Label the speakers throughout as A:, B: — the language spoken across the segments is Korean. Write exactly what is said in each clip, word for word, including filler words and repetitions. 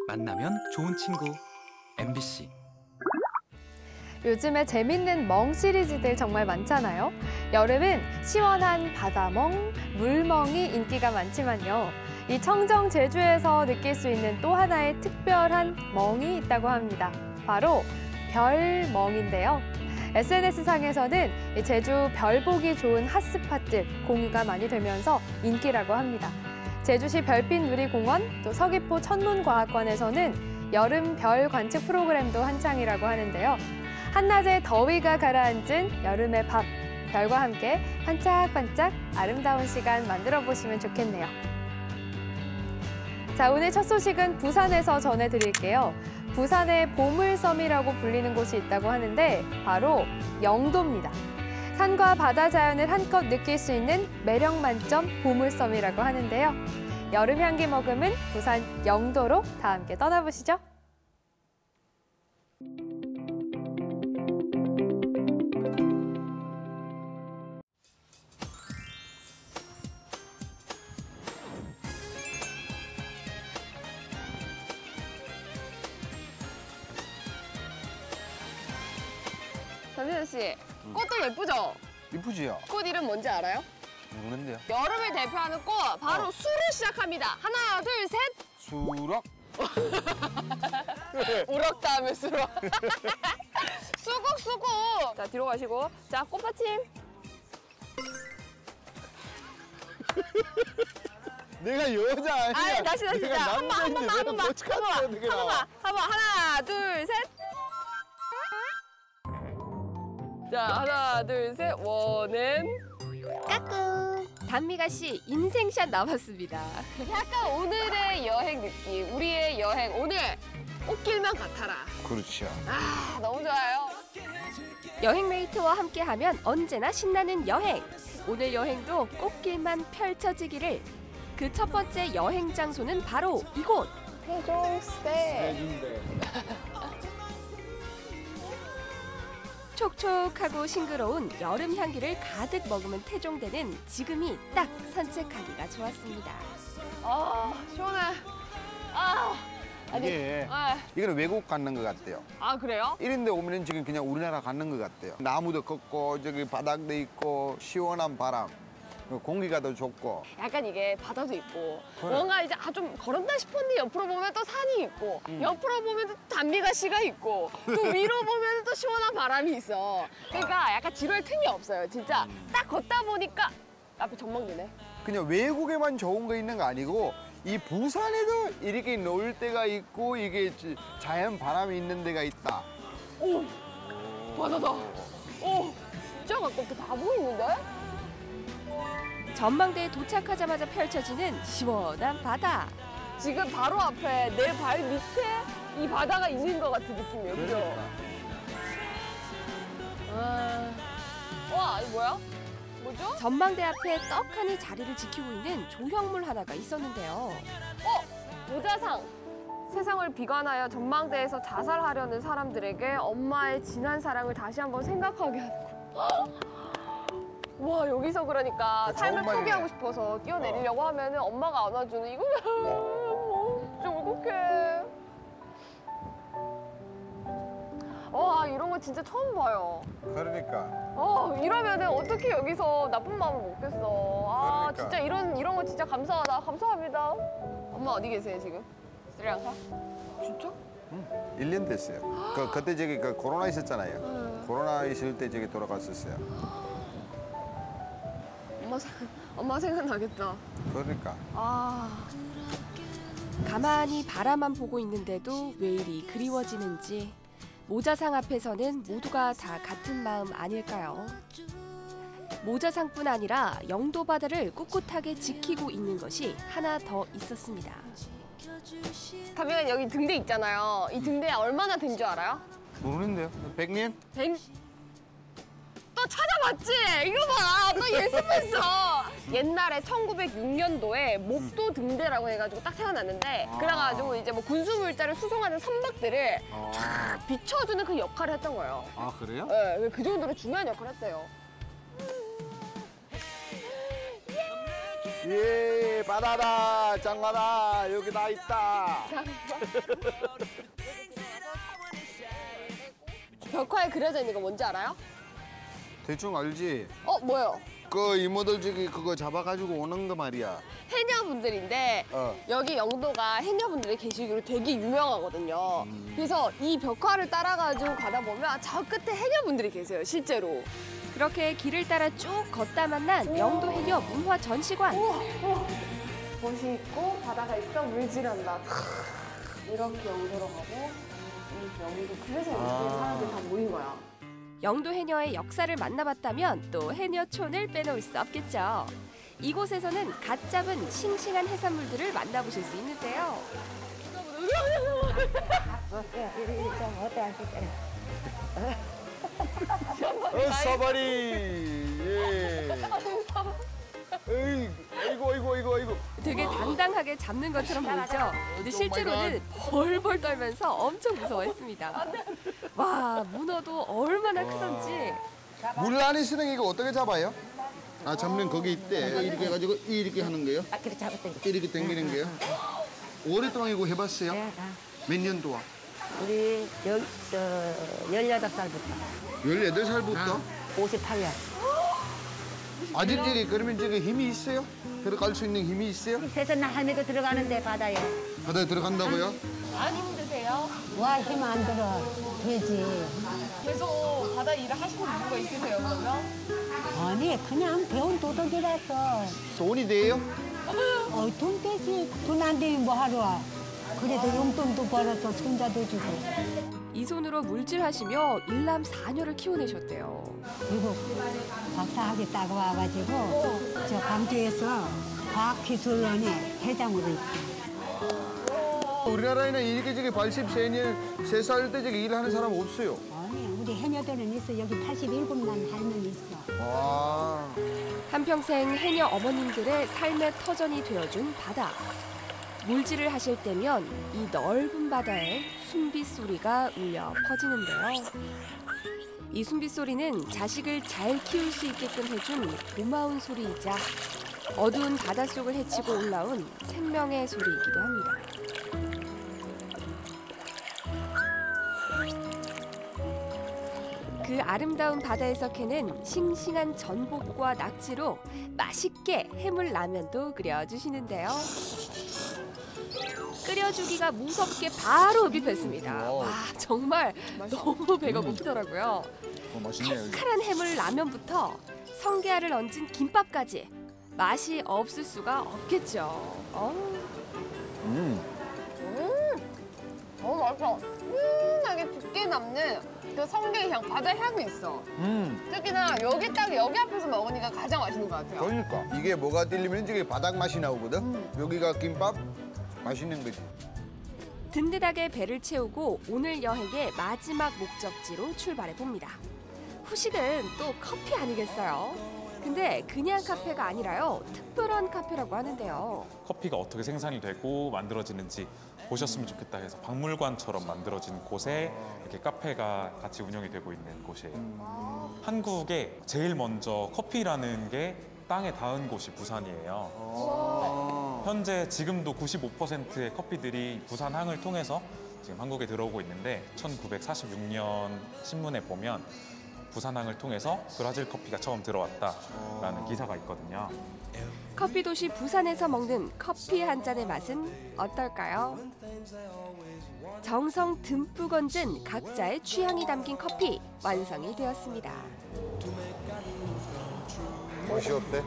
A: 만나면 좋은 친구 엠비씨.
B: 요즘에 재밌는 멍 시리즈들 정말 많잖아요. 여름은 시원한 바다멍, 물멍이 인기가 많지만요. 이 청정 제주에서 느낄 수 있는 또 하나의 특별한 멍이 있다고 합니다. 바로 별멍인데요. 에스엔에스상에서는 제주 별 보기 좋은 핫스팟들 공유가 많이 되면서 인기라고 합니다. 제주시 별빛 누리공원, 또 서귀포 천문과학관에서는 여름 별 관측 프로그램도 한창이라고 하는데요. 한낮에 더위가 가라앉은 여름의 밤, 별과 함께 반짝반짝 아름다운 시간 만들어보시면 좋겠네요. 자, 오늘 첫 소식은 부산에서 전해드릴게요. 부산의 보물섬이라고 불리는 곳이 있다고 하는데 바로 영도입니다. 산과 바다 자연을 한껏 느낄 수 있는 매력 만점 보물섬이라고 하는데요. 여름 향기 머금은 부산 영도로 다 함께 떠나보시죠.
C: 전진우 씨, 꽃도 예쁘죠?
D: 이쁘지요?
C: 꽃 이름 뭔지 알아요?
D: 모르는데요.
C: 여름을 대표하는 꽃, 바로
D: 어.
C: 수로 시작합니다. 하나, 둘, 셋.
D: 수럭?
C: 우럭 다음에 수로. 수국, 수국. 자, 뒤로 가시고. 자, 꽃받침.
D: 내가 여자 아니야.
C: 아, 다시, 다시.
D: 내가
C: 자, 한 번, 한 번만, 한 번만. 한 번만, 한 번만. 한 번, 하나, 둘, 셋. 자, 하나, 둘, 셋. 원앤.
E: 까꿍. 단미가 씨 인생샷 남았습니다.
C: 약간 오늘의 여행 느낌. 우리의 여행. 오늘 꽃길만 같아라.
D: 그렇죠.
C: 아, 너무 좋아요.
E: 여행 메이트와 함께하면 언제나 신나는 여행. 오늘 여행도 꽃길만 펼쳐지기를. 그 첫 번째 여행 장소는 바로 이곳.
C: 해종스테.
E: 촉촉하고 싱그러운 여름 향기를 가득 머금은 태종대는 지금이 딱 산책하기가 좋았습니다.
C: 아, 시원해. 아, 아니,
D: 이게
C: 아,
D: 이거는 외국 가는 것 같아요.
C: 아, 그래요?
D: 이런데 오면은 지금 그냥 우리나라 가는 것 같아요. 나무도 걷고 저기 바닥도 있고 시원한 바람, 공기가 더 좋고.
C: 약간 이게 바다도 있고
D: 그래.
C: 뭔가 이제 아 좀 걸었다 싶었는데 옆으로 보면 또 산이 있고
D: 음.
C: 옆으로 보면 또 단비가 씨가 있고 또 위로 보면 또 시원한 바람이 있어. 그러니까 약간 지루할 틈이 없어요. 진짜
D: 음.
C: 딱 걷다 보니까 앞에 전망대네.
D: 그냥 외국에만 좋은 거 있는 거 아니고 이 부산에도 이렇게 놀 데가 있고 이게 지- 자연 바람이 있는 데가 있다.
C: 오, 바다다. 오, 진짜 가깝게 다 보이는데?
E: 전망대에 도착하자마자 펼쳐지는 시원한 바다.
C: 지금 바로 앞에 내 발 밑에 이 바다가 있는 것 같은 느낌이에요. 그죠? 아, 와, 이거 뭐야? 뭐죠?
E: 전망대 앞에 떡하니 자리를 지키고 있는 조형물 하나가 있었는데요.
C: 어, 모자상. 세상을 비관하여 전망대에서 자살하려는 사람들에게 엄마의 진한 사랑을 다시 한번 생각하게 하는 거. 와, 여기서 그러니까
D: 좋은
C: 삶을
D: 말이네.
C: 포기하고 싶어서 뛰어내리려고 하면은 엄마가 안아주는 이거 진짜 울컥해. 와, 이런 거 진짜 처음 봐요.
D: 그러니까.
C: 어, 이러면은 어떻게 여기서 나쁜 마음을 먹겠어. 아,
D: 그러니까.
C: 진짜 이런 이런 거 진짜 감사하다. 감사합니다. 엄마 어디 계세요 지금? 스리랑카? 진짜?
D: 응, 일 년 됐어요. 그 그때 저기 그 코로나 있었잖아요.
C: 응.
D: 코로나 있을 때 저기 돌아갔었어요.
C: 엄마 생- 엄마 생각나겠다.
D: 그러니까.
C: 아,
E: 가만히 바라만 보고 있는데도 왜 이리 그리워지는지 모자상 앞에서는 모두가 다 같은 마음 아닐까요? 모자상뿐 아니라 영도 바다를 꿋꿋하게 지키고 있는 것이 하나 더 있었습니다.
C: 다빈아 여기 등대 있잖아요. 이 등대 얼마나 된 줄 알아요?
D: 모르는데요. 백 년?
C: 백... 또 찾아봤지? 이거 봐, 또 예습했어. 옛날에 천구백육 년도에 목도 등대라고 해가지고 딱 생각났는데
D: 아.
C: 그래가지고 이제 뭐 군수물자를 수송하는 선박들을
D: 아,
C: 쫙 비춰주는 그 역할을 했던 거예요.
D: 아 그래요?
C: 네, 그 정도로 중요한 역할을 했대요.
D: 예, 바다다, 장마다, 여기 다 있다.
C: 벽화에 그려져 있는 거 뭔지 알아요?
D: 대충 알지?
C: 어, 뭐요?
D: 그 이모들 저기 그거 잡아가지고 오는 거 말이야.
C: 해녀분들인데
D: 어.
C: 여기 영도가 해녀분들이 계시기로 되게 유명하거든요. 그래서 이 벽화를 따라가지고 가다 보면 저 끝에 해녀분들이 계세요, 실제로.
E: 그렇게 길을 따라 쭉 걷다 만난 영도 해녀 문화 전시관.
C: 멋이 있고 바다가 있어 물질한다. 이렇게 영도로 가고 이 영도 그래서 여기 사람들이 다 모인 거야.
E: 영도 해녀의 역사를 만나봤다면 또 해녀촌을 빼놓을 수 없겠죠. 이곳에서는 갓 잡은 싱싱한 해산물들을 만나보실 수 있는데요.
D: 어, 사바리. 예. 에이, 아이고, 아이고, 아이고, 아이고.
E: 되게 당당하게 잡는 것처럼 보이죠? 근데 실제로는 벌벌 떨면서 엄청 무서워했습니다. 와, 문어도 얼마나 크던지.
D: 물 안에 있으는 이거 어떻게 잡아요? 아, 잡는 거기 있대. 이렇게 해가지고 이렇게 하는 거예요?
F: 아, 그래 잡았던
D: 이렇게 당기는 거예요? 오랫동안 이거 해봤어요? 몇 년 동안?
F: 우리 열, 저, 열여덟 살부터
D: 열여덟 살부터?
F: 오십팔 년.
D: 아직 저기 그러면 저기 힘이 있어요? 들어갈 수 있는 힘이 있어요?
F: 세선 할매도 들어가는데 바다에.
D: 바다에 들어간다고요?
C: 안 힘드세요?
F: 와, 힘 안 들어. 되지.
C: 계속 바다 일을 하시는 이유가 있으세요, 그러면?
F: 아니, 그냥 배운 도덕이라서.
D: 돈이 돼요?
F: 어, 돈 되지. 돈 안 되면 뭐 하러 와. 그래도 용돈도 벌어서 손자도 주고.
E: 이 손으로 물질하시며 일남 사녀를 키워내셨대요.
F: 그리고 박사하겠다고 와가지고 저 광주에서 과학기술원에 회장으로 있어요.
D: 우리나라에는 이렇게 저기 팔십삼 년, 세 살 때 저기 일하는 사람 없어요.
F: 아니, 우리 해녀들은 있어. 여기 팔십칠 난 할머니 있어.
D: 와.
E: 한평생 해녀 어머님들의 삶의 터전이 되어준 바다. 물질을 하실 때면 이 넓은 바다에 숨빗소리가 울려 퍼지는데요. 이 숨빗소리는 자식을 잘 키울 수 있게끔 해준 고마운 소리이자 어두운 바닷속을 헤치고 올라온 생명의 소리이기도 합니다. 그 아름다운 바다에서 캐는 싱싱한 전복과 낙지로 맛있게 해물 라면도 끓여주시는데요. 끓여주기가 무섭게 바로 흡입했습니다. 와, 정말 너무 배가 고프더라고요.
D: 어, 맛있네요.
E: 칼칼한 해물 라면부터 성게알을 얹은 김밥까지 맛이 없을 수가 없겠죠. 어.
D: 음.
C: 너무 맛있어. 은은하게 짙게 남는 그 성게 향, 바다 향이 있어.
D: 음.
C: 특히나 여기 딱 여기 앞에서 먹으니까 가장 맛있는 것 같아요.
D: 그러니까 이게 뭐가 들리면 저기 바닥 맛이 나오거든. 여기가 김밥 맛있는 거지.
E: 든든하게 배를 채우고 오늘 여행의 마지막 목적지로 출발해 봅니다. 후식은 또 커피 아니겠어요? 근데 그냥 카페가 아니라요. 특별한 카페라고 하는데요.
G: 커피가 어떻게 생산이 되고 만들어지는지 보셨으면 좋겠다 해서 박물관처럼 만들어진 곳에 이렇게 카페가 같이 운영이 되고 있는 곳이에요. 한국에 제일 먼저 커피라는 게 땅에 닿은 곳이 부산이에요.
D: 아.
G: 현재 지금도 구십오 퍼센트의 커피들이 부산항을 통해서 지금 한국에 들어오고 있는데 천구백사십육 년 신문에 보면 부산항을 통해서 브라질 커피가 처음 들어왔다라는 기사가 있거든요.
E: 커피 도시 부산에서 먹는 커피 한 잔의 맛은 어떨까요? 정성 듬뿍 얹은 각자의 취향이 담긴 커피 완성이 되었습니다.
D: 맛이 어때?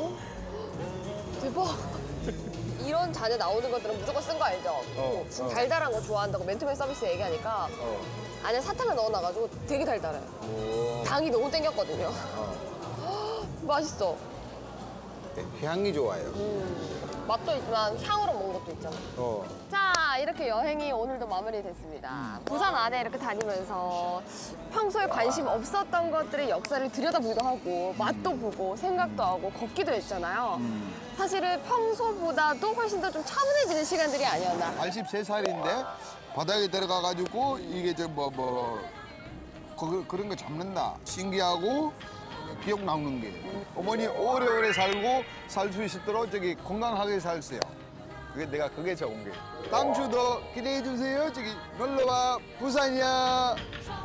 C: 대박. 이런 잔에 나오는 것들은 무조건 쓴 거 알죠?
D: 어,
C: 지금
D: 어.
C: 달달한 거 좋아한다고 맨투맨 서비스 얘기하니까
D: 어.
C: 안에 사탕을 넣어놔가지고 되게 달달해요.
D: 오.
C: 당이 너무 땡겼거든요.
D: 어.
C: 맛있어.
D: 향이 좋아요.
C: 음, 맛도 있지만 향으로 먹는 것도 있잖아.
D: 어.
C: 자, 이렇게 여행이 오늘도 마무리됐습니다. 부산 안에 이렇게 다니면서 평소에 관심 없었던 것들의 역사를 들여다보기도 하고 맛도 보고 생각도 하고 걷기도 했잖아요. 사실은 평소보다도 훨씬 더 좀 차분해지는 시간들이 아니었나.
D: 팔십세 살인데 바닥에 들어가가지고 이게 저 뭐 뭐 그런 거 잡는다. 신기하고 기억 남는 게. 어머니 오래오래 살고 살 수 있도록 저기 건강하게 살세요. 그게 내가 그게 좋은 게. 다음 주도 기대해 주세요. 저기 놀러와 부산이야.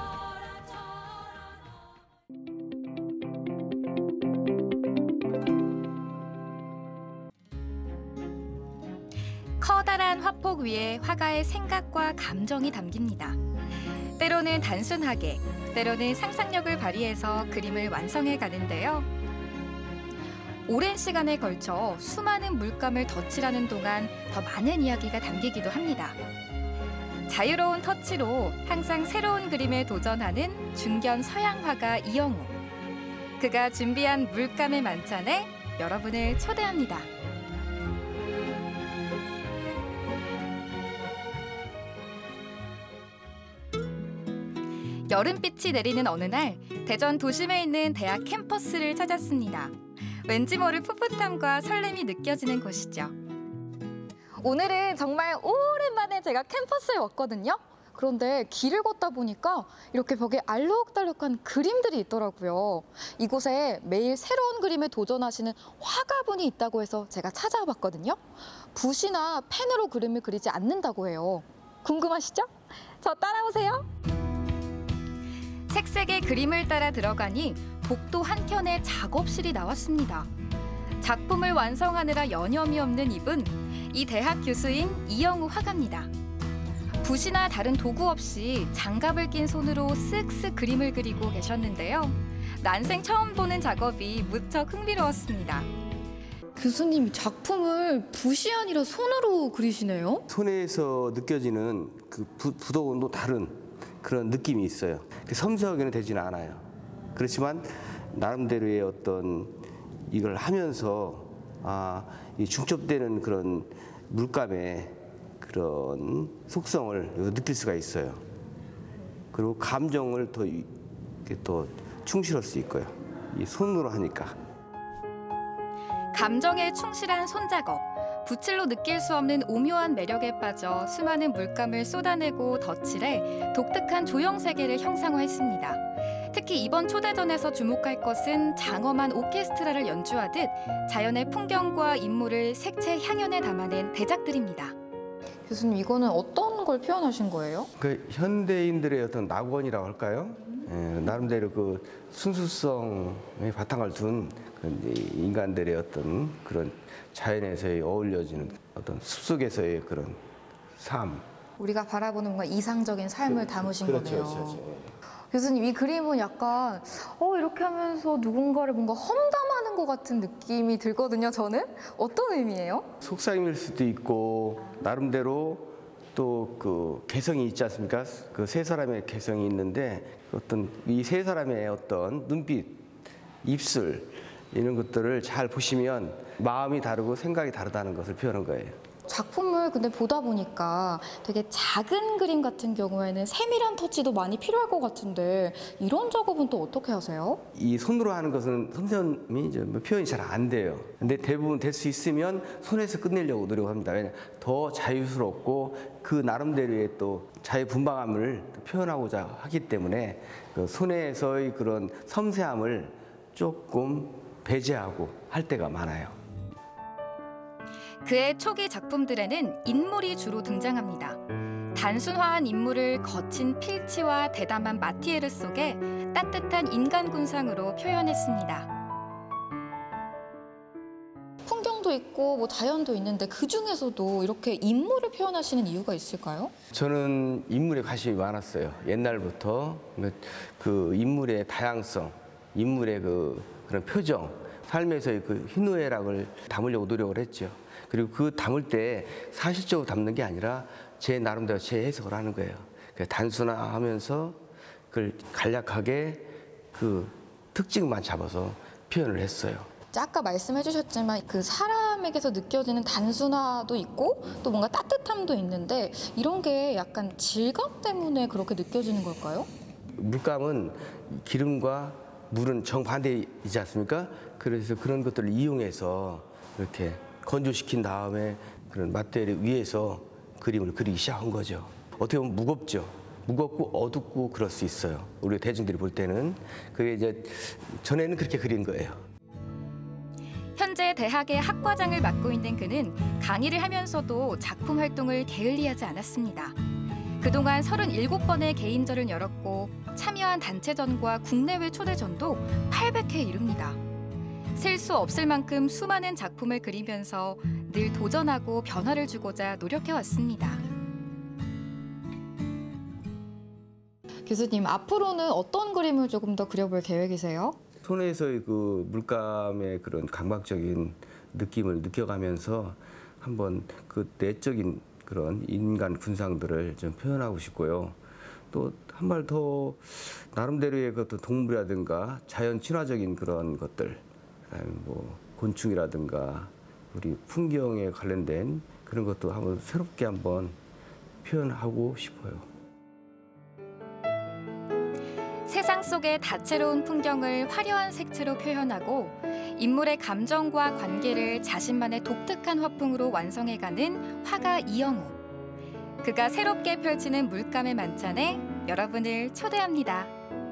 H: 커다란 화폭 위에 화가의 생각과 감정이 담깁니다. 때로는 단순하게, 때로는 상상력을 발휘해서 그림을 완성해 가는데요. 오랜 시간에 걸쳐 수많은 물감을 덧칠하는 동안 더 많은 이야기가 담기기도 합니다. 자유로운 터치로 항상 새로운 그림에 도전하는 중견 서양 화가 이영우. 그가 준비한 물감의 만찬에 여러분을 초대합니다. 여름빛이 내리는 어느 날 대전 도심에 있는 대학 캠퍼스를 찾았습니다. 왠지 모를 풋풋함과 설렘이 느껴지는 곳이죠. 오늘은 정말 오랜만에 제가 캠퍼스에 왔거든요. 그런데 길을 걷다 보니까 이렇게 벽에 알록달록한 그림들이 있더라고요. 이곳에 매일 새로운 그림에 도전하시는 화가분이 있다고 해서 제가 찾아봤거든요. 붓이나 펜으로 그림을 그리지 않는다고 해요. 궁금하시죠? 저 따라오세요. 색색의 그림을 따라 들어가니 복도 한켠에 작업실이 나왔습니다. 작품을 완성하느라 여념이 없는 이분, 이 대학 교수인 이영우 화가입니다. 붓이나 다른 도구 없이 장갑을 낀 손으로 쓱쓱 그림을 그리고 계셨는데요. 난생 처음 보는 작업이 무척 흥미로웠습니다. 교수님, 작품을 붓이 아니라 손으로 그리시네요?
I: 손에서 느껴지는 그 부, 부드러움도 다른 그런 느낌이 있어요. 섬세하게는 되지는 않아요. 그렇지만 나름대로의 어떤 이걸 하면서 아, 이 중첩되는 그런 물감의 그런 속성을 느낄 수가 있어요. 그리고 감정을 더 이렇게 또 충실할 수 있고요. 이 손으로 하니까.
H: 감정에 충실한 손작업. 붓질로 느낄 수 없는 오묘한 매력에 빠져 수많은 물감을 쏟아내고 덧칠해 독특한 조형 세계를 형상화했습니다. 특히 이번 초대전에서 주목할 것은 장엄한 오케스트라를 연주하듯 자연의 풍경과 인물을 색채 향연에 담아낸 대작들입니다. 교수님, 이거는 어떤 걸 표현하신 거예요?
I: 그 현대인들의 어떤 낙원이라고 할까요? 예, 나름대로 그 순수성의 바탕을 둔 인간들의 어떤 그런 자연에서의 어울려지는 어떤 숲속에서의 그런 삶.
H: 우리가 바라보는 뭔가 이상적인 삶을 담으신
I: 그렇죠,
H: 거네요.
I: 그렇죠, 그렇죠.
H: 교수님, 이 그림은 약간 어 이렇게 하면서 누군가를 뭔가 험담하는 것 같은 느낌이 들거든요. 저는 어떤 의미예요?
I: 속삭임일 수도 있고 나름대로 또 그 개성이 있지 않습니까? 그 세 사람의 개성이 있는데 어떤 이 세 사람의 어떤 눈빛, 입술 이런 것들을 잘 보시면 마음이 다르고 생각이 다르다는 것을 표현한 거예요.
H: 작품을 근데 보다 보니까 되게 작은 그림 같은 경우에는 세밀한 터치도 많이 필요할 것 같은데 이런 작업은 또 어떻게 하세요?
I: 이 손으로 하는 것은 섬세함이 이제 표현이 잘 안 돼요. 근데 대부분 될 수 있으면 손에서 끝내려고 노력합니다. 왜냐 더 자유스럽고 그 나름대로의 또 자유분방함을 표현하고자 하기 때문에 그 손에서의 그런 섬세함을 조금 배제하고 할 때가 많아요.
H: 그의 초기 작품들에는 인물이 주로 등장합니다. 단순화한 인물을 거친 필치와 대담한 마티에르 속에 따뜻한 인간 군상으로 표현했습니다. 풍경도 있고 뭐 자연도 있는데 그 중에서도 이렇게 인물을 표현하시는 이유가 있을까요?
I: 저는 인물에 관심이 많았어요. 옛날부터 그 인물의 다양성, 인물의 그 그런 표정, 삶에서의 그 희노애락을 담으려고 노력을 했죠. 그리고 그 담을 때 사실적으로 담는 게 아니라 제 나름대로 제 해석을 하는 거예요. 단순화하면서 그걸 간략하게 그 특징만 잡아서 표현을 했어요.
H: 아까 말씀해 주셨지만 그 사람에게서 느껴지는 단순화도 있고 또 뭔가 따뜻함도 있는데 이런 게 약간 질감 때문에 그렇게 느껴지는 걸까요?
I: 물감은 기름과 물은 정반대이지 않습니까? 그래서 그런 것들을 이용해서 이렇게 건조시킨 다음에 그런 마테리얼 위에서 그림을 그리기 시작한 거죠. 어떻게 보면 무겁죠. 무겁고 어둡고 그럴 수 있어요. 우리 대중들이 볼 때는. 그게 이제 전에는 그렇게 그린 거예요.
H: 현재 대학의 학과장을 맡고 있는 그는 강의를 하면서도 작품 활동을 게을리하지 않았습니다. 그동안 서른일곱 번의 개인전을 열었고 참여한 단체전과 국내외 초대전도 팔백 회 이릅니다. 셀 수 없을 만큼 수많은 작품을 그리면서 늘 도전하고 변화를 주고자 노력해왔습니다.
J: 교수님, 앞으로는 어떤 그림을 조금 더 그려볼 계획이세요?
I: 손에서의 그 물감의 그런 감각적인 느낌을 느껴가면서 한번 그 내적인 그런 인간 군상들을 좀 표현하고 싶고요. 또 한 발 더 나름대로의 그 동물이라든가 자연 친화적인 그런 것들, 그다음에 뭐 곤충이라든가 우리 풍경에 관련된 그런 것도 한번 새롭게 한번 표현하고 싶어요.
H: 세상 속의 다채로운 풍경을 화려한 색채로 표현하고 인물의 감정과 관계를 자신만의 독특한 화풍으로 완성해가는 화가 이영호. 그가 새롭게 펼치는 물감의 만찬에 여러분을 초대합니다.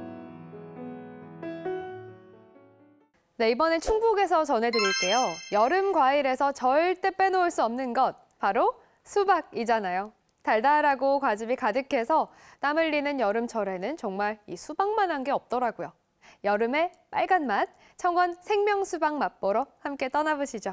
B: 네, 이번엔 충북에서 전해드릴게요. 여름 과일에서 절대 빼놓을 수 없는 것, 바로 수박이잖아요. 달달하고 과즙이 가득해서 땀 흘리는 여름철에는 정말 이 수박만한 게 없더라고요. 여름의 빨간 맛, 청원 생명수박 맛보러 함께 떠나보시죠.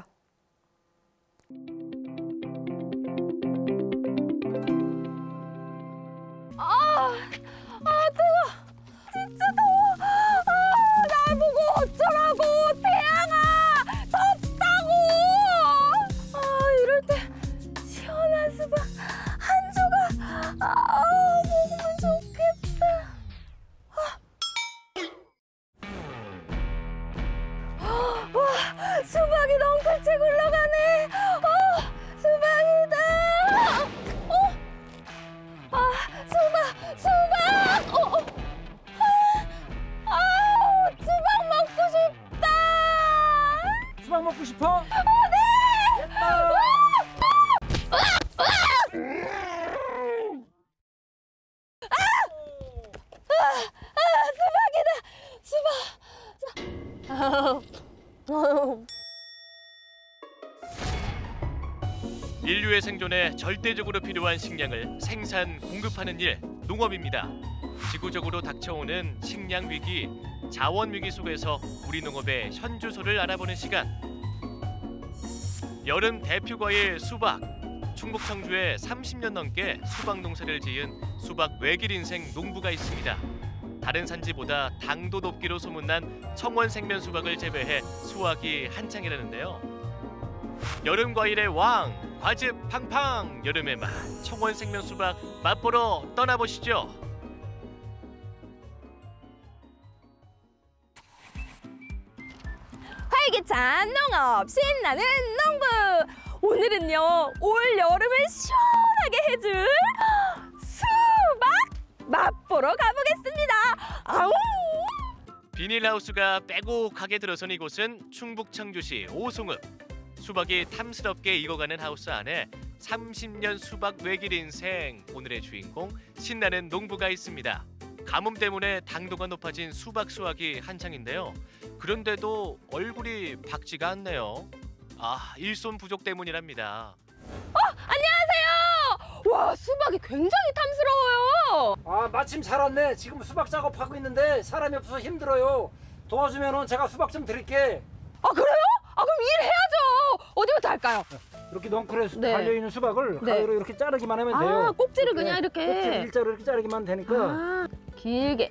C: 아, 아 뜨거. 진짜 더워. 아, 날 보고 어쩌라고. 태양아, 덥다고. 아, 이럴 때 시원한 수박 한 조각. 아, 먹으면 좋겠다. 아. 와, 수박이 넝쿨째 굴러가네. 어, 수박이다. 어, 아, 수박, 수박. 어, 어. 아, 아, 수박 먹고 싶다.
K: 수박 먹고 싶어?
C: 어, 네.
K: 됐다.
L: 인류의 생존에 절대적으로 필요한 식량을 생산, 공급하는 일, 농업입니다. 지구적으로 닥쳐오는 식량 위기, 자원 위기 속에서 우리 농업의 현주소를 알아보는 시간. 여름 대표 과일 수박. 충북 청주에 삼십 년 넘게 수박 농사를 지은 수박 외길 인생 농부가 있습니다. 다른 산지보다 당도 높기로 소문난 청원 생면 수박을 재배해 수확이 한창이라는데요. 여름 과일의 왕, 과즙 팡팡, 여름의 맛, 청원 생면 수박 맛보러 떠나보시죠.
C: 활기찬 농업, 신나는 농부. 오늘은요, 올 여름을 시원하게 해줄 수박 맛보러 가보겠습니다. 아웅!
L: 비닐하우스가 빼곡하게 들어선 이곳은 충북 청주시 오송읍. 수박이 탐스럽게 익어가는 하우스 안에 삼십 년 수박 외길 인생, 오늘의 주인공 신나는 농부가 있습니다. 가뭄 때문에 당도가 높아진 수박 수확이 한창인데요. 그런데도 얼굴이 밝지가 않네요. 아, 일손 부족 때문이랍니다.
C: 어, 안녕하세요. 와, 수박이 굉장히 탐스러워요.
K: 아, 마침 잘 왔네. 지금 수박 작업하고 있는데 사람이 없어서 힘들어요. 도와주면은 제가 수박 좀 드릴게.
C: 아, 그래요? 아, 그럼 일해야죠. 어디부터 할까요?
K: 이렇게 넝쿨에
C: 네.
K: 달려있는 수박을
C: 네.
K: 가위로 이렇게 자르기만 하면 돼요.
C: 아, 꼭지를
K: 이렇게,
C: 그냥 이렇게.
K: 꼭지를 일자로 이렇게 자르기만 하면 되니까.
C: 아, 길게.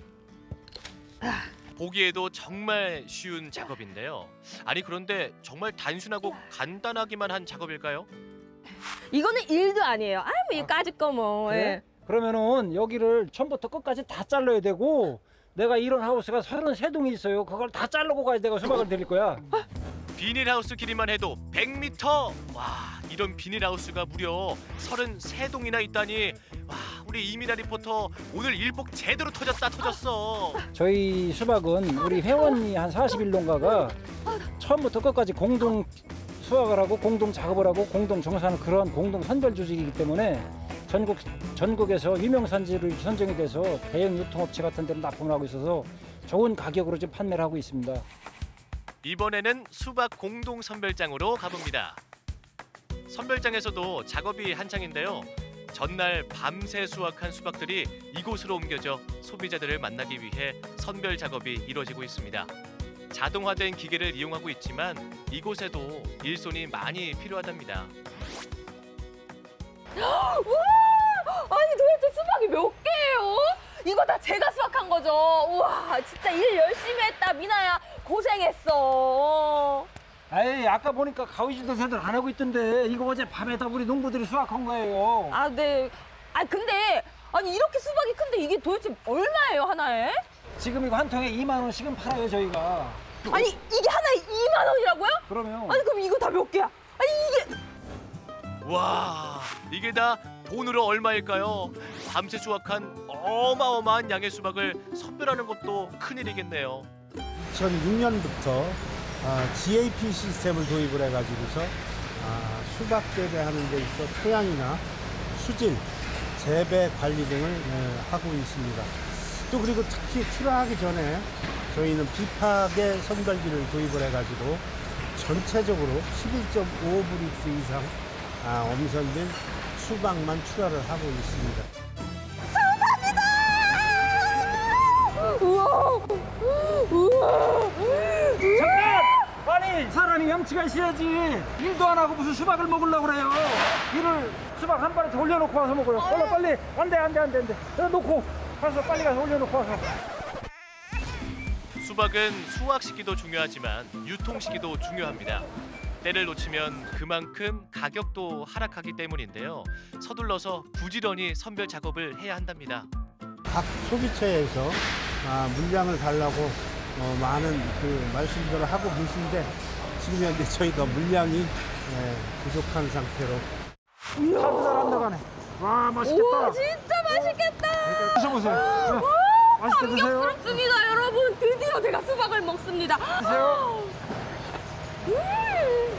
L: 보기에도 정말 쉬운 작업인데요. 아니, 그런데 정말 단순하고 간단하기만 한 작업일까요?
C: 이거는 일도 아니에요. 아이, 뭐 이거 까짓 거 뭐.
K: 그래?
C: 예.
K: 그러면은 여기를 처음부터 끝까지 다 잘라야 되고, 내가 이런 하우스가 서른세 동이 있어요. 그걸 다 자르고 가야 내가 수박을 드릴 거야.
L: 비닐하우스 길이만 해도 백 미터! 와, 이런 비닐하우스가 무려 서른세 동이나 있다니. 와, 우리 이민아 리포터 오늘 일복 제대로 터졌다 터졌어.
K: 저희 수박은 우리 회원이 한 사십일 농가가 처음부터 끝까지 공동 수확을 하고 공동 작업을 하고 공동 정산하는 그런 공동 선별 조직이기 때문에 전국, 전국에서 유명산지로 선정이 돼서 대형 유통업체 같은 데로 납품을 하고 있어서 좋은 가격으로 지금 판매를 하고 있습니다.
L: 이번에는 수박 공동 선별장으로 가봅니다. 선별장에서도 작업이 한창인데요. 전날 밤새 수확한 수박들이 이곳으로 옮겨져 소비자들을 만나기 위해 선별 작업이 이루어지고 있습니다. 자동화된 기계를 이용하고 있지만 이곳에도 일손이 많이 필요하답니다.
C: 와! 아니 도대체 수박이 몇 개예요? 이거 다 제가 수확한 거죠? 우와, 진짜 일 열심히 했다. 미나야, 고생했어.
K: 에이, 아까 보니까 가위질도 새들 안 하고 있던데 이거 어제 밤에다 우리 농부들이 수확한 거예요.
C: 아, 네. 아, 근데 아니 이렇게 수박이 큰데 이게 도대체 얼마예요, 하나에?
K: 지금 이거 한 통에 이만 원씩은 팔아요, 저희가.
C: 아니, 이게 하나에 이만 원이라고요?
K: 그러면.
C: 아니, 그럼 이거 다 몇 개야? 아니, 이게...
L: 와, 이게 다 돈으로 얼마일까요? 밤새 수확한 어마어마한 양의 수박을 선별하는 것도 큰일이겠네요.
M: 이천육 년부터 아, 지에이피 시스템을 도입을 해가지고서 아, 수박 재배하는 데 있어 토양이나 수질, 재배 관리 등을 네, 하고 있습니다. 또 그리고 특히 출하하기 전에 저희는 비파계 선별기를 도입을 해가지고 전체적으로 십일 점 오 브릭스 이상 아, 엄선된 수박만 출하를 하고 있습니다.
C: 수박이다! 우와! 우와!
K: 잠깐! 아니, 사람이 염치가 있어야지. 일도 안 하고 무슨 수박을 먹으려고 그래요. 이를 수박 한 발에 올려놓고 와서 먹어요. 얼른 빨리. 안 돼, 안 돼, 안 돼, 안 돼. 놓고 가서 빨리 가서 올려놓고 와서.
L: 수박은 수확 시기도 중요하지만 유통 시기도 중요합니다. 때를 놓치면 그만큼 가격도 하락하기 때문인데요. 서둘러서 부지런히 선별 작업을 해야 한답니다.
M: 각 소비처에서 아, 물량을 달라고 어, 많은 그 말씀들을 하고 계신데 지금 현재 저희가 물량이 예, 부족한 상태로.
K: 아주 잘한다 가네. 와, 맛있겠다.
C: 우와, 진짜 맛있겠다.
K: 드셔보세요. 네. 맛있게 드세요.
C: 감격스럽습니다, 여러분. 드디어 제가 수박을 먹습니다.
K: 드세요.
C: 음.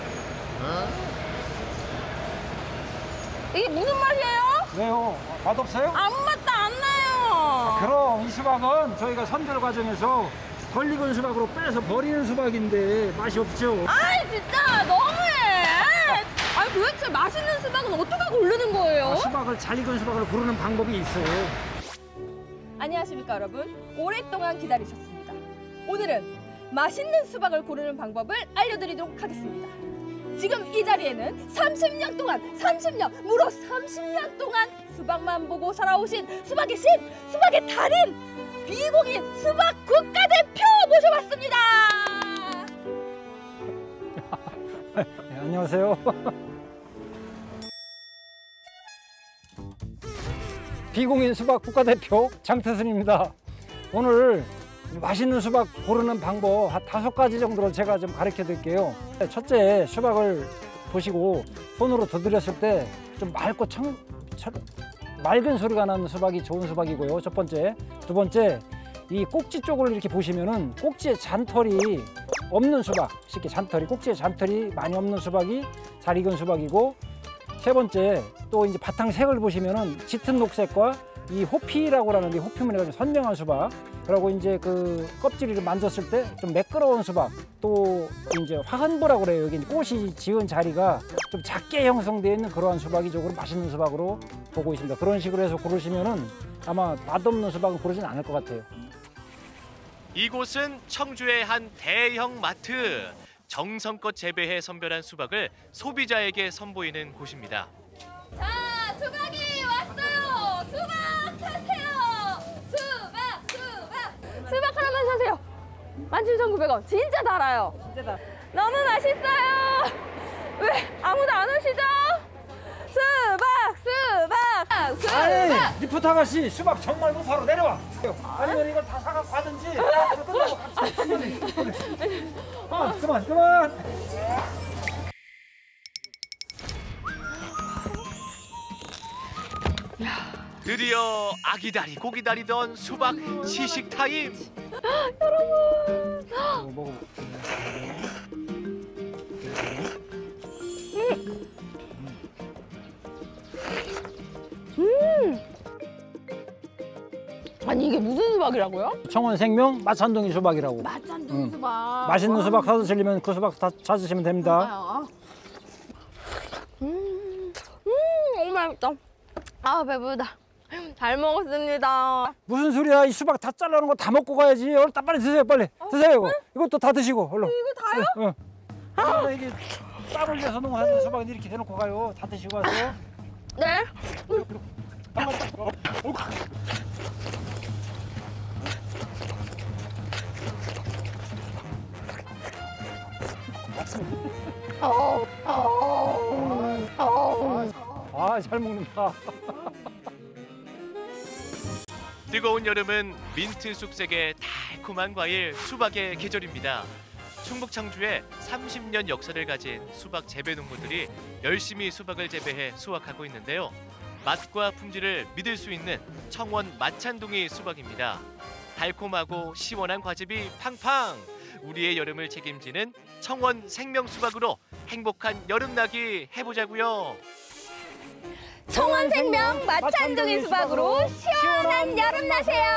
C: 이게 무슨 맛이에요?
K: 왜요? 맛없어요?
C: 아무 맛도 안 나요.
K: 아, 그럼 이 수박은 저희가 선별 과정에서 덜 익은 수박으로 빼서 버리는 수박인데 맛이 없죠.
C: 아이, 진짜 너무해. 아니, 도대체 맛있는 수박은 어떻게 고르는 거예요?
K: 아, 수박을 잘 익은 수박을 고르는 방법이 있어요.
C: 안녕하십니까, 여러분. 오랫동안 기다리셨습니다. 오늘은 맛있는 수박을 고르는 방법을 알려드리도록 하겠습니다. 지금 이 자리에는 삼십 년 동안, 삼십 년, 무려 삼십 년 동안 수박만 보고 살아오신 수박의 신, 수박의 달인, 비공인 수박 국가대표 모셔봤습니다.
K: 네, 안녕하세요. 비공인 수박 국가대표 장태순입니다. 오늘 맛있는 수박 고르는 방법 한 다섯 가지 정도로 제가 좀 가르쳐 드릴게요. 첫째, 수박을 보시고 손으로 두드렸을 때 좀 맑고 청, 청, 맑은 소리가 나는 수박이 좋은 수박이고요. 첫 번째. 두 번째, 이 꼭지 쪽을 이렇게 보시면은 꼭지에 잔털이 없는 수박, 쉽게 잔털이, 꼭지에 잔털이 많이 없는 수박이 잘 익은 수박이고, 세 번째, 또 이제 바탕 색을 보시면은 짙은 녹색과 이 호피라고 하는데 호피문이 좀 선명한 수박, 그리고 이제 그 껍질을 만졌을 때 좀 매끄러운 수박, 또 이제 화한부라고 그래요. 여기 꽃이 지은 자리가 좀 작게 형성되어 있는 그러한 수박이 조금 맛있는 수박으로 보고 있습니다. 그런 식으로 해서 고르시면은 아마 맛없는 수박은 고르진 않을 것 같아요.
L: 이곳은 청주의 한 대형 마트. 정성껏 재배해 선별한 수박을 소비자에게 선보이는 곳입니다.
C: 자, 수박이 왔어요. 수박 사세요. 수박, 수박. 수박 하나만 사세요. 만 칠천구백 원. 진짜 달아요. 진짜 달. 너무 맛있어요. 왜 아무도 안 오시죠? 수박, 수박, 수박.
K: 아니, 리포터 아가씨, 수박 정말 못 사러 내려와. 아니면 이걸 다 사갖고 가든지. 끝나고 같이. 아, 그만, 그만.
L: 드디어 아기다리 고기다리던 수박 시식 타임.
C: 여러분.
K: 어, 먹어.
C: 음.
N: 아니 이게 무슨 수박이라고요?
K: 청원생명 마찬동이 수박이라고.
N: 마찬동이
K: 응.
N: 수박.
K: 맛있는
N: 와.
K: 수박 사드시려면 그 수박 다 찾으시면 됩니다.
N: 아, 음, 음, 너무 맛있다. 아 배부르다. 잘 먹었습니다.
K: 무슨 소리야? 이 수박 다 잘라놓은 거 다 먹고 가야지. 얼른 다 빨리 드세요, 빨리. 드세요 이거. 이것도 다 드시고 얼른.
N: 이거 다요?
K: 응. 아. 이게 땀을 내서 농하는 수박은 이렇게 대놓고 가요. 다 드시고 가세요.
N: 네.
K: 아, 잘 먹는다.
L: 뜨거운 여름은 민트 숙색의 달콤한 과일 수박의 계절입니다. 충북 청주에 삼십 년 역사를 가진 수박 재배 농부들이 열심히 수박을 재배해 수확하고 있는데요. 맛과 품질을 믿을 수 있는 청원 마찬동이 수박입니다. 달콤하고 시원한 과즙이 팡팡! 우리의 여름을 책임지는 청원 생명 수박으로 행복한 여름나기 해보자고요.
N: 청원 생명 마찬동이 수박으로 시원한 여름 나세요.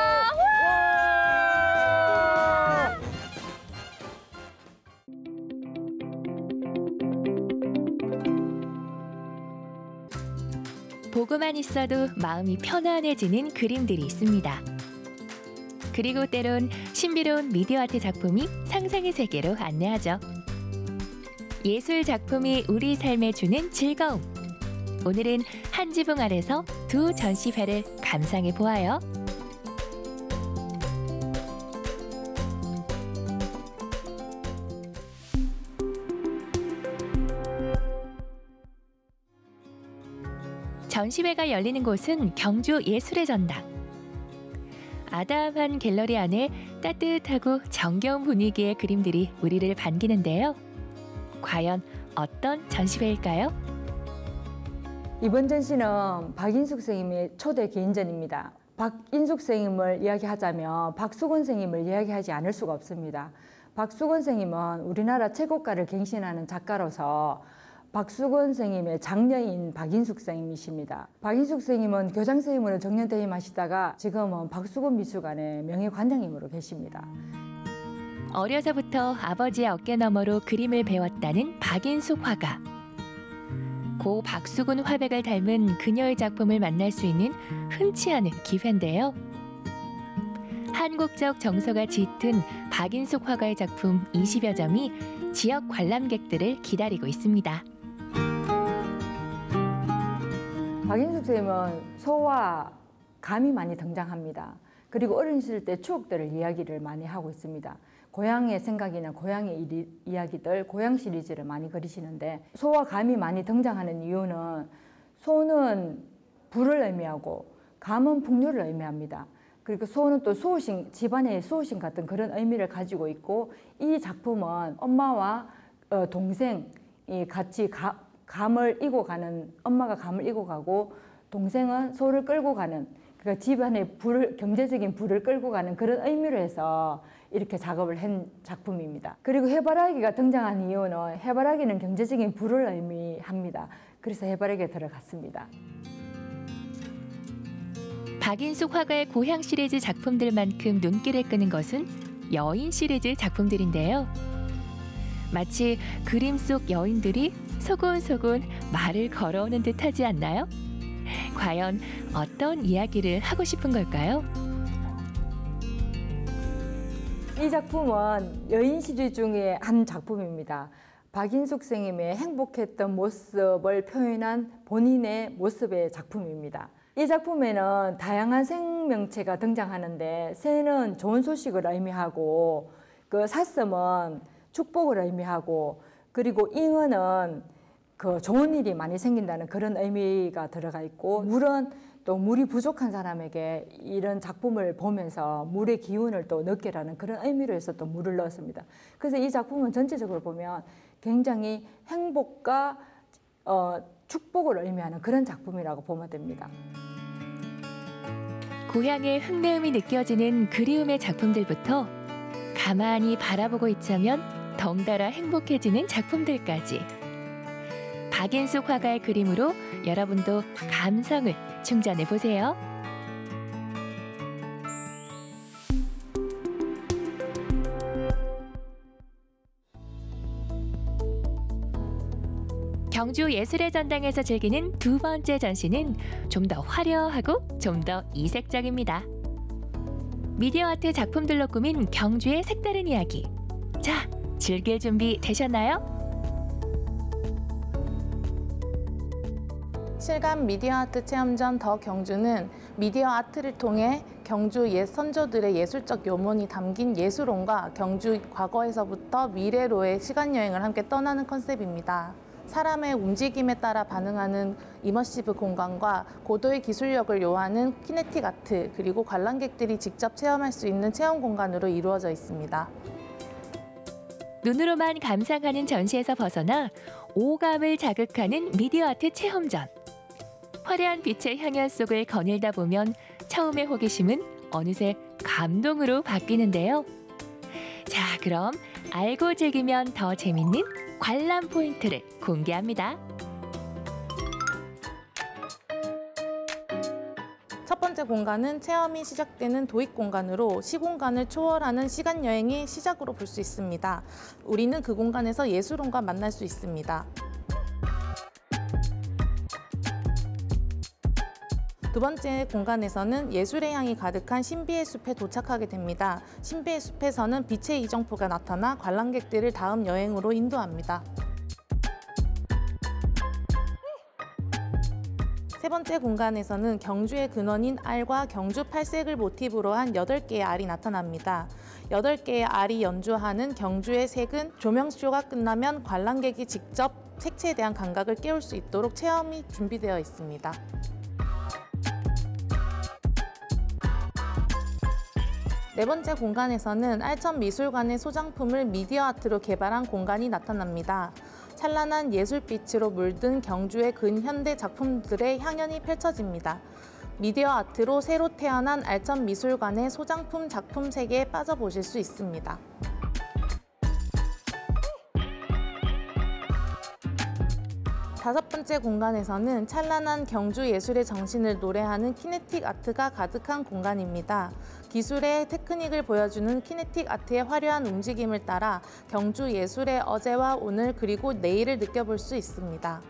O: 보고만 있어도 마음이 편안해지는 그림들이 있습니다. 그리고 때론 신비로운 미디어 아트 작품이 상상의 세계로 안내하죠. 예술 작품이 우리 삶에 주는 즐거움. 오늘은 한 지붕 아래서 두 전시회를 감상해 보아요. 전시회가 열리는 곳은 경주 예술의 전당. 아담한 갤러리 안에 따뜻하고 정겨운 분위기의 그림들이 우리를 반기는데요. 과연 어떤 전시회일까요?
P: 이번 전시는 박인숙 선생님의 초대 개인전입니다. 박인숙 선생님을 이야기하자면 박수건 선생님을 이야기하지 않을 수가 없습니다. 박수건 선생님은 우리나라 최고가를 갱신하는 작가로서 박수건 선생님의 장녀인 박인숙 선생님이십니다. 박인숙 선생님은 교장 선생님으로 정년퇴임하시다가 지금은 박수건 미술관의 명예관장님으로 계십니다.
O: 어려서부터 아버지의 어깨너머로 그림을 배웠다는 박인숙 화가. 고 박수근 화백을 닮은 그녀의 작품을 만날 수 있는 흔치 않은 기회인데요. 한국적 정서가 짙은 박인숙 화가의 작품 이십여 점이 지역 관람객들을 기다리고 있습니다.
P: 박인숙 선생님은 소와 감이 많이 등장합니다. 그리고 어린 시절 때 추억들을 이야기를 많이 하고 있습니다. 고향의 생각이나 고향의 일, 이야기들, 고향 시리즈를 많이 그리시는데 소와 감이 많이 등장하는 이유는 소는 불을 의미하고 감은 풍류를 의미합니다. 그리고 소는 또 수호신, 집안의 수호신 같은 그런 의미를 가지고 있고 이 작품은 엄마와 어, 동생이 같이 가, 감을 이고 가는, 엄마가 감을 이고 가고 동생은 소를 끌고 가는, 그러니까 집안의 불을, 경제적인 불을 끌고 가는 그런 의미로 해서 이렇게 작업을 한 작품입니다. 그리고 해바라기가 등장한 이유는 해바라기는 경제적인 불을 의미합니다. 그래서 해바라기에 들어갔습니다.
O: 박인숙 화가의 고향 시리즈 작품들만큼 눈길을 끄는 것은 여인 시리즈 작품들인데요. 마치 그림 속 여인들이 소곤소곤 말을 걸어오는 듯 하지 않나요? 과연 어떤 이야기를 하고 싶은 걸까요?
P: 이 작품은 여인 시리즈 중에 한 작품입니다. 박인숙 선생님의 행복했던 모습을 표현한 본인의 모습의 작품입니다. 이 작품에는 다양한 생명체가 등장하는데 새는 좋은 소식을 의미하고 그 사슴은 축복을 의미하고 그리고 잉어는 그 좋은 일이 많이 생긴다는 그런 의미가 들어가 있고 물은 또 물이 부족한 사람에게 이런 작품을 보면서 물의 기운을 또 느끼라는 그런 의미로 해서 또 물을 넣었습니다. 그래서 이 작품은 전체적으로 보면 굉장히 행복과 어, 축복을 의미하는 그런 작품이라고 보면 됩니다.
O: 고향의 흙내음이 느껴지는 그리움의 작품들부터 가만히 바라보고 있자면 덩달아 행복해지는 작품들까지 박인숙 화가의 그림으로 여러분도 감성을 충전해 보세요. 경주 예술의 전당에서 즐기는 두 번째 전시는 좀 더 화려하고 좀 더 이색적입니다. 미디어 아트 작품들로 꾸민 경주의 색다른 이야기. 자, 즐길 준비 되셨나요?
Q: 실감 미디어 아트 체험전 더 경주는 미디어 아트를 통해 경주 옛 선조들의 예술적 요문이 담긴 예술혼과 경주 과거에서부터 미래로의 시간여행을 함께 떠나는 컨셉입니다. 사람의 움직임에 따라 반응하는 이머시브 공간과 고도의 기술력을 요하는 키네틱 아트, 그리고 관람객들이 직접 체험할 수 있는 체험 공간으로 이루어져 있습니다.
O: 눈으로만 감상하는 전시에서 벗어나 오감을 자극하는 미디어 아트 체험전. 화려한 빛의 향연 속을 거닐다 보면 처음의 호기심은 어느새 감동으로 바뀌는데요. 자, 그럼 알고 즐기면 더 재밌는 관람 포인트를 공개합니다.
Q: 첫 번째 공간은 체험이 시작되는 도입 공간으로 시공간을 초월하는 시간 여행이 시작으로 볼 수 있습니다. 우리는 그 공간에서 예술혼과 만날 수 있습니다. 두 번째 공간에서는 예술의 향이 가득한 신비의 숲에 도착하게 됩니다. 신비의 숲에서는 빛의 이정표가 나타나 관람객들을 다음 여행으로 인도합니다. 세 번째 공간에서는 경주의 근원인 알과 경주 팔색을 모티브로 한 여덟 개의 알이 나타납니다. 여덟 개의 알이 연주하는 경주의 색은 조명쇼가 끝나면 관람객이 직접 색채에 대한 감각을 깨울 수 있도록 체험이 준비되어 있습니다. 네 번째 공간에서는 알천미술관의 소장품을 미디어 아트로 개발한 공간이 나타납니다. 찬란한 예술빛으로 물든 경주의 근현대 작품들의 향연이 펼쳐집니다. 미디어 아트로 새로 태어난 알천미술관의 소장품 작품 세계에 빠져보실 수 있습니다. 다섯 번째 공간에서는 찬란한 경주 예술의 정신을 노래하는 키네틱 아트가 가득한 공간입니다. 기술의 테크닉을 보여주는 키네틱 아트의 화려한 움직임을 따라 경주 예술의 어제와 오늘 그리고 내일을 느껴볼 수 있습니다.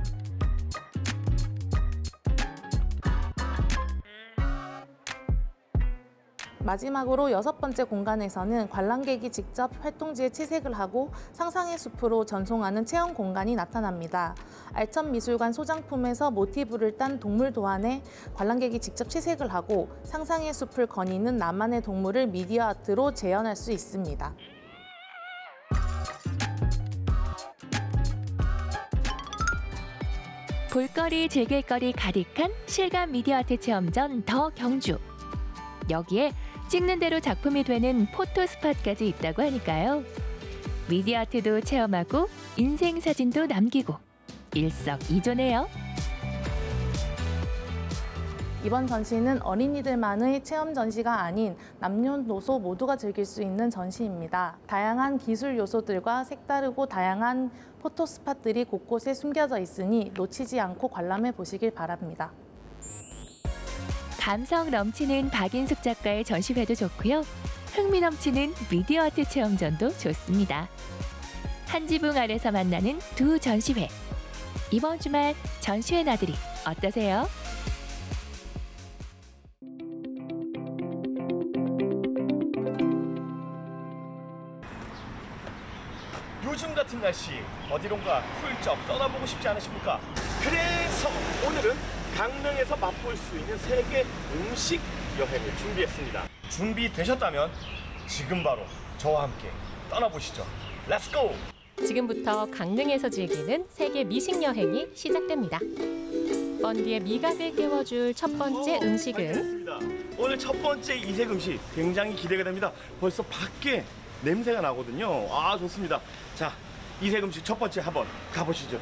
Q: 마지막으로 여섯 번째 공간에서는 관람객이 직접 활동지에 채색을 하고 상상의 숲으로 전송하는 체험 공간이 나타납니다. 알천미술관 소장품에서 모티브를 딴 동물 도안에 관람객이 직접 채색을 하고 상상의 숲을 거니는 나만의 동물을 미디어 아트로 재현할 수 있습니다.
O: 볼거리, 즐길거리 가득한 실감 미디어 아트 체험전 더 경주. 여기에 찍는 대로 작품이 되는 포토 스팟까지 있다고 하니까요. 미디어 아트도 체험하고 인생 사진도 남기고 일석이조네요.
Q: 이번 전시는 어린이들만의 체험 전시가 아닌 남녀노소 모두가 즐길 수 있는 전시입니다. 다양한 기술 요소들과 색다르고 다양한 포토 스팟들이 곳곳에 숨겨져 있으니 놓치지 않고 관람해 보시길 바랍니다.
O: 감성 넘치는 박인숙 작가의 전시회도 좋고요. 흥미 넘치는 미디어 아트 체험전도 좋습니다. 한 지붕 아래서 만나는 두 전시회. 이번 주말 전시회 나들이 어떠세요?
R: 요즘 같은 날씨 어디론가 훌쩍 떠나보고 싶지 않으십니까? 그래서 오늘은 강릉에서 맛볼 수 있는 세계 음식 여행을 준비했습니다. 준비되셨다면 지금 바로 저와 함께 떠나보시죠. 렛츠고!
S: 지금부터 강릉에서 즐기는 세계 미식 여행이 시작됩니다. 번디의 미각을 깨워줄 첫 번째 음식은
R: 오늘 첫 번째 이색 음식 굉장히 기대가 됩니다. 벌써 밖에 냄새가 나거든요. 아, 좋습니다. 자, 이색 음식 첫 번째 한번 가보시죠.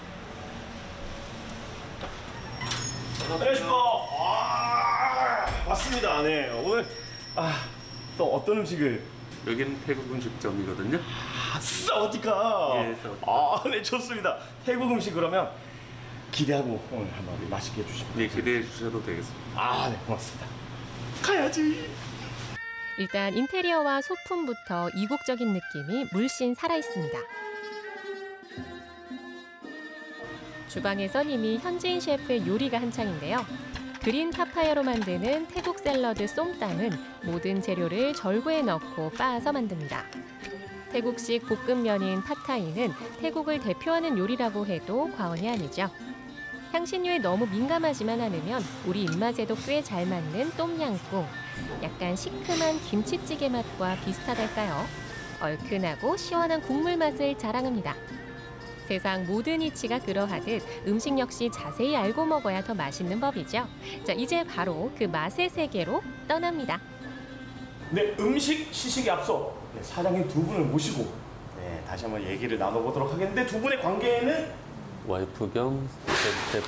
R: 안녕하십니까. 아, 맞습니다. 네, 오늘 아, 또 어떤 음식을?
T: 여기는 태국 음식점이거든요.
R: 아, 사우디카.
T: 예, 사우디카.
R: 아, 네, 좋습니다. 태국 음식 그러면 기대하고 오늘 한번 맛있게 해주시면.
T: 네, 기대해 주셔도 되겠습니다.
R: 아, 네, 고맙습니다. 가야지.
S: 일단 인테리어와 소품부터 이국적인 느낌이 물씬 살아있습니다. 주방에선 이미 현지인 셰프의 요리가 한창인데요. 그린 파파야로 만드는 태국 샐러드 쏨땀은 모든 재료를 절구에 넣고 빻아서 만듭니다. 태국식 볶음면인 팟타이는 태국을 대표하는 요리라고 해도 과언이 아니죠. 향신료에 너무 민감하지만 않으면 우리 입맛에도 꽤 잘 맞는 똠양꿍. 약간 시큼한 김치찌개 맛과 비슷하달까요? 얼큰하고 시원한 국물 맛을 자랑합니다. 세상 모든 이치가 그러하듯 음식 역시 자세히 알고 먹어야 더 맛있는 법이죠. 자, 이제 바로 그 맛의 세계로 떠납니다.
R: 네, 음식 시식에 앞서 네, 사장님 두 분을 모시고 네, 다시 한번 얘기를 나눠보도록 하겠는데 두 분의 관계는
T: 와이프 겸 셰프.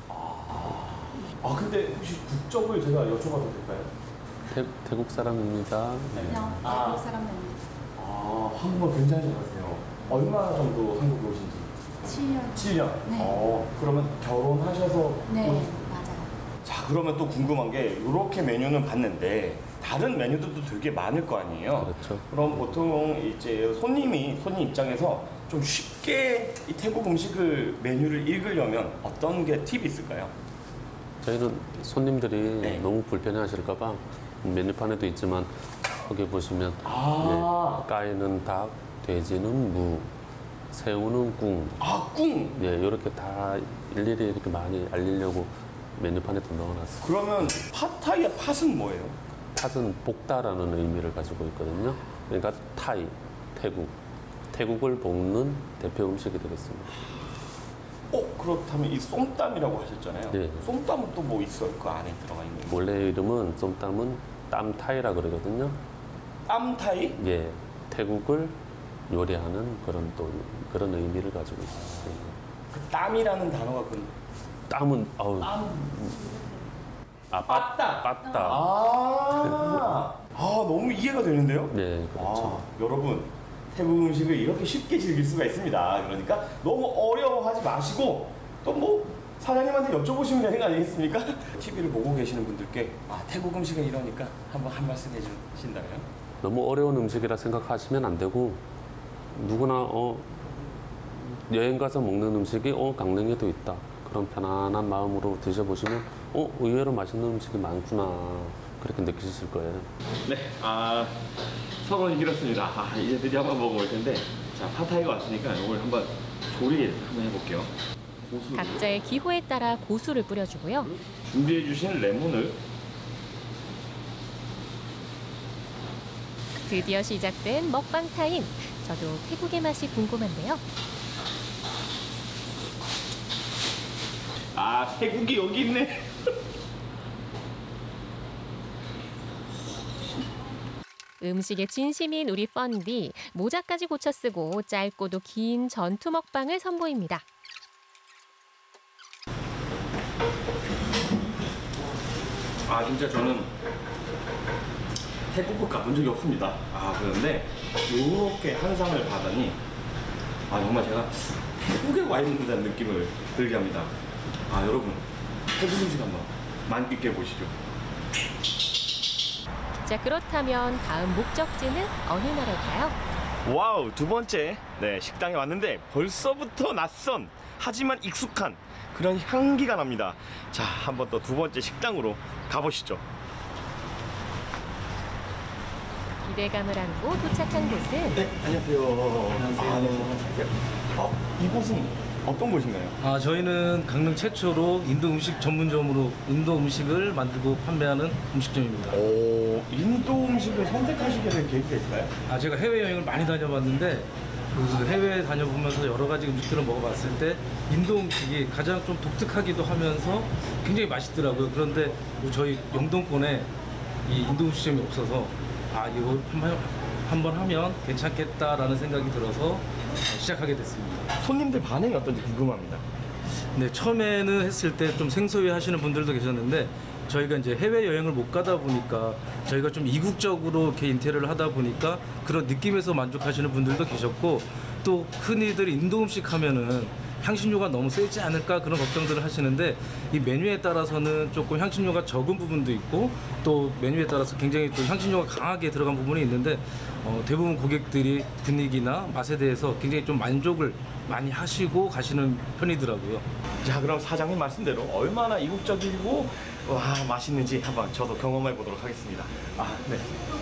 R: 아 근데 혹시 국적을 제가 여쭤봐도 될까요?
T: 태, 태국 사람입니다. 네.
R: 아.
J: 태국 사람입니다.
R: 아 한국말 굉장히 잘하세요. 얼마 정도 한국에 오신지?
J: 칠 년.
R: 칠 년?
J: 네.
R: 어, 그러면 결혼하셔서
J: 네,
R: 온-
J: 맞아요.
R: 자 그러면 또 궁금한 게 이렇게 메뉴는 봤는데 다른 메뉴들도 되게 많을 거 아니에요?
T: 그렇죠.
R: 그럼 보통 이제 손님이 손님 입장에서 좀 쉽게 이 태국 음식을 메뉴를 읽으려면 어떤 게 팁이 있을까요?
T: 저희는 손님들이
R: 네.
T: 너무 불편해하실까봐 메뉴판에도 있지만 거기 보시면
R: 아.
T: 예, 까이는 닭, 돼지는 무, 새우는 꿍.
R: 아 꿍.
T: 예, 이렇게 다 일일이 이렇게 많이 알리려고 메뉴판에 또 넣어놨어요.
R: 그러면 팟타이의 팟은 뭐예요?
T: 팥은 볶다라는 의미를 가지고 있거든요. 그러니까 타이, 태국. 태국을 볶는 대표 음식이 되겠습니다.
R: 어 그렇다면 이 쏨땀이라고 하셨잖아요.
T: 네.
R: 쏨땀은 또 뭐 있어요? 그 안에 들어가 있는 거.
T: 원래 이름은 쏨땀은 땀타이라 그러거든요.
R: 땀타이?
T: 예, 태국을 요리하는 그런 또 그런 의미를 가지고 있어요.
R: 그 땀이라는 단어가 그
T: 땀은 아우
R: 땀.
T: 아 빠따 빠따.
R: 아, 아 너무 이해가 되는데요?
T: 네, 그렇죠.
R: 아, 여러분 태국 음식을 이렇게 쉽게 즐길 수가 있습니다. 그러니까 너무 어려워하지 마시고 또 뭐 사장님한테 여쭤보시면 되는 거 아니겠습니까? 티비를 보고 계시는 분들께 아 태국 음식은 이러니까 한번 한 말씀 해주신다면?
T: 너무 어려운 음식이라 생각하시면 안 되고 누구나 어 여행 가서 먹는 음식이 어 강릉에도 있다. 그런 편안한 마음으로 드셔보시면 어 의외로 맛있는 음식이 많구나 그렇게 느끼실 거예요.
R: 네, 아 서론이 길었습니다. 아, 이제 드디어 한번 먹어볼 텐데 자 팟타이가 왔으니까 오늘 한번 조리 한번 해볼게요. 고수
S: 각자의 기호에 따라 고수를 뿌려주고요.
R: 준비해주신 레몬을
S: 드디어 시작된 먹방 타임. 저도 태국의 맛이 궁금한데요.
R: 아 태국이 여기 있네.
S: 음식에 진심인 우리 펀디. 모자까지 고쳐 쓰고 짧고도 긴 전투 먹방을 선보입니다.
R: 아 진짜 저는 태국국 가본 적이 없습니다. 아 그런데 이렇게 한 상을 받으니 아 정말 제가 태국에 와 있는다는 느낌을 들게 합니다. 아 여러분 태국 음식 한번 만끽해 보시죠.
S: 자, 그렇다면 다음 목적지는 어느 나라일까요?
R: 와우 두 번째 네 식당에 왔는데 벌써부터 낯선 하지만 익숙한 그런 향기가 납니다. 자 한번 또 두 번째 식당으로 가보시죠.
S: 기대감을 안고 도착한 곳은
R: 네 안녕하세요. 안녕하세요. 아, 네. 어, 이곳은 어떤 곳인가요?
U: 아, 저희는 강릉 최초로 인도 음식 전문점으로 인도 음식을 만들고 판매하는 음식점입니다.
R: 오, 인도 음식을 선택하시게 된 계기가 있을까요?
U: 아, 제가 해외여행을 많이 다녀봤는데 그 해외에 다녀보면서 여러 가지 음식들을 먹어봤을 때 인도 음식이 가장 좀 독특하기도 하면서 굉장히 맛있더라고요. 그런데 저희 영동권에 이 인도 음식점이 없어서 아, 이거 한번, 한번 하면 괜찮겠다라는 생각이 들어서 시작하게 됐습니다.
R: 손님들 반응이 어떤지 궁금합니다.
U: 네, 처음에는 했을 때 좀 생소해 하시는 분들도 계셨는데 저희가 이제 해외여행을 못 가다 보니까 저희가 좀 이국적으로 이렇게 인테리어를 하다 보니까 그런 느낌에서 만족하시는 분들도 계셨고 또 흔히들 인도 음식 하면은 향신료가 너무 세지 않을까 그런 걱정들을 하시는데 이 메뉴에 따라서는 조금 향신료가 적은 부분도 있고 또 메뉴에 따라서 굉장히 또 향신료가 강하게 들어간 부분이 있는데 어, 대부분 고객들이 분위기나 맛에 대해서 굉장히 좀 만족을 많이 하시고 가시는 편이더라고요.
R: 자, 그럼 사장님 말씀대로 얼마나 이국적이고 와 맛있는지 한번 저도 경험해 보도록 하겠습니다. 아, 네.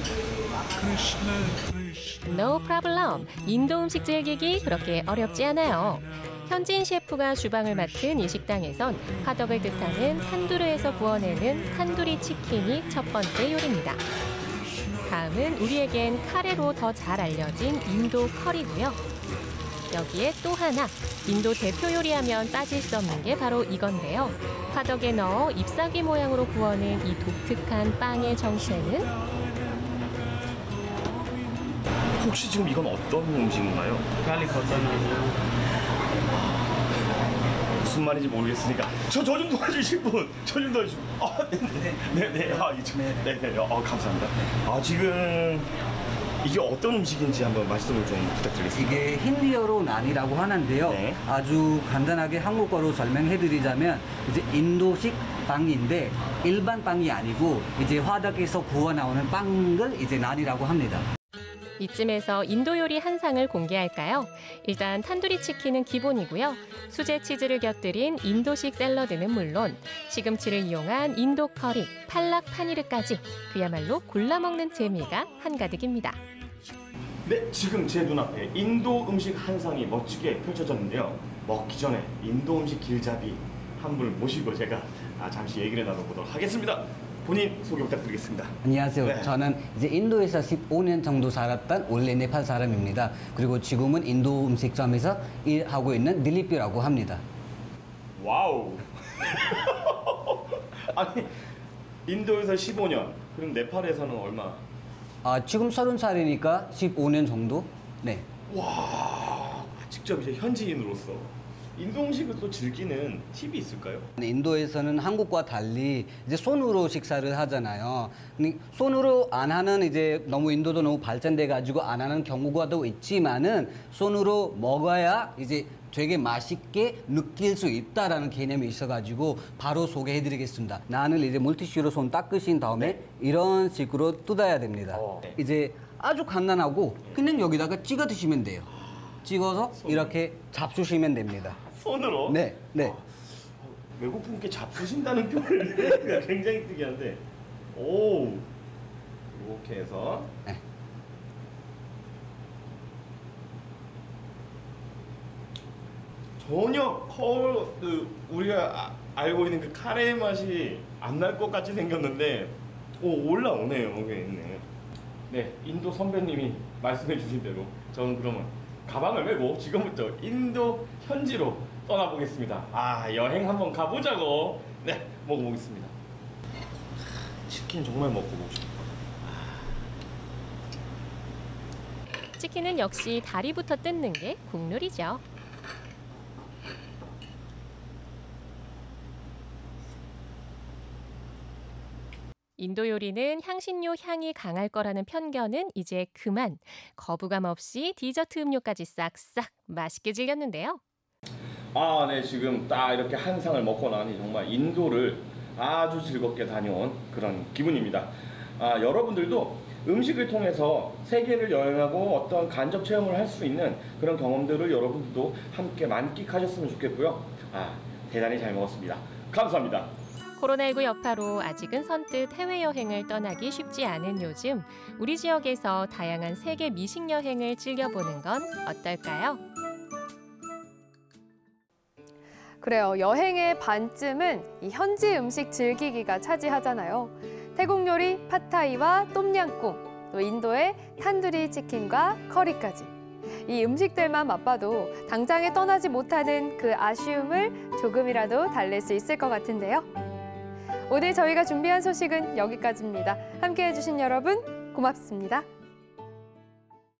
S: No problem. 인도 음식 즐기기 그렇게 어렵지 않아요. 현지인 셰프가 주방을 맡은 이 식당에선 화덕을 뜻하는 탄두르에서 구워내는 탄두리 치킨이 첫 번째 요리입니다. 다음은 우리에겐 카레로 더 잘 알려진 인도 커리고요. 여기에 또 하나, 인도 대표 요리하면 빠질 수 없는 게 바로 이건데요. 화덕에 넣어 잎사귀 모양으로 구워낸 이 독특한 빵의 정체는?
R: 혹시 지금 이건 어떤 음식인가요? 갈릭 버터는 무슨 말인지 모르겠으니까 저 저 좀 도와주실 분, 저 좀 도와주실 분. 아, 네네, 네네, 아, 네네, 네, 어, 감사합니다. 아, 지금 이게 어떤 음식인지 한번 말씀을 좀 부탁드리겠습니다.
A: 이게 힌디어로 난이라고 하는데요.
R: 네.
A: 아주 간단하게 한국어로 설명해드리자면 이제 인도식 빵인데 일반 빵이 아니고 이제 화덕에서 구워 나오는 빵을 이제 난이라고 합니다.
S: 이쯤에서 인도 요리 한 상을 공개할까요? 일단 탄두리 치킨은 기본이고요. 수제 치즈를 곁들인 인도식 샐러드는 물론 시금치를 이용한 인도 커리, 팔락 파니르까지 그야말로 골라 먹는 재미가 한가득입니다.
R: 네, 지금 제 눈앞에 인도 음식 한 상이 멋지게 펼쳐졌는데요. 먹기 전에 인도 음식 길잡이 한 분을 모시고 제가 아, 잠시 얘기를 나눠보도록 하겠습니다. 본인 소개 부탁드리겠습니다.
A: 안녕하세요.
R: 네.
A: 저는 이제 인도에서 십오 년 정도 살았던 원래 네팔 사람입니다. 그리고 지금은 인도 음식점에서 일하고 있는 딜리피라고 합니다.
R: 와우. 아니, 인도에서 십오 년, 그럼 네팔에서는 얼마?
A: 아, 지금 서른 살이니까 십오 년 정도? 네.
R: 와, 직접 이제 현지인으로서 인도 음식을 또 즐기는 팁이 있을까요?
A: 인도에서는 한국과 달리 이제 손으로 식사를 하잖아요. 근데 손으로 안 하는 이제 너무 인도도 너무 발전돼 가지고 안 하는 경우가 또 있지만은 손으로 먹어야 이제 되게 맛있게 느낄 수 있다라는 개념이 있어가지고 바로 소개해드리겠습니다. 나는 이제 물티슈로 손 닦으신 다음에 네. 이런 식으로 뜯어야 됩니다. 어, 네. 이제 아주 간단하고 그냥 여기다가 찍어 드시면 돼요. 찍어서 손으로. 이렇게 잡수시면 됩니다.
R: 손으로?
A: 네, 네.
R: 아, 외국분께 잡수신다는 표현을 굉장히 특이한데, 오, 이렇게 해서. 네. 전혀 컬, 그 우리가 아, 알고 있는 그 카레 맛이 안 날 것 같이 생겼는데, 오, 올라오네요. 네, 네, 인도 선배님이 말씀해주신 대로 저는 그러면 가방을 메고 지금부터 인도 현지로 떠나보겠습니다. 아, 여행 한번 가보자고. 네, 먹어보겠습니다. 치킨 정말 먹고 보고 싶다.
S: 치킨은 역시 다리부터 뜯는 게 국룰이죠. 인도 요리는 향신료 향이 강할 거라는 편견은 이제 그만. 거부감 없이 디저트 음료까지 싹싹 맛있게 즐겼는데요.
R: 아, 네, 지금 딱 이렇게 한 상을 먹고 나니 정말 인도를 아주 즐겁게 다녀온 그런 기분입니다. 아, 여러분들도 음식을 통해서 세계를 여행하고 어떤 간접 체험을 할 수 있는 그런 경험들을 여러분들도 함께 만끽하셨으면 좋겠고요. 아, 대단히 잘 먹었습니다. 감사합니다.
S: 코로나십구 여파로 아직은 선뜻 해외여행을 떠나기 쉽지 않은 요즘, 우리 지역에서 다양한 세계 미식 여행을 즐겨보는 건 어떨까요?
B: 그래요. 여행의 반쯤은 이 현지 음식 즐기기가 차지하잖아요. 태국 요리 팟타이와 똠양꿍, 또 인도의 탄두리 치킨과 커리까지. 이 음식들만 맛봐도 당장에 떠나지 못하는 그 아쉬움을 조금이라도 달랠 수 있을 것 같은데요. 오늘 저희가 준비한 소식은 여기까지입니다. 함께해 주신 여러분 고맙습니다.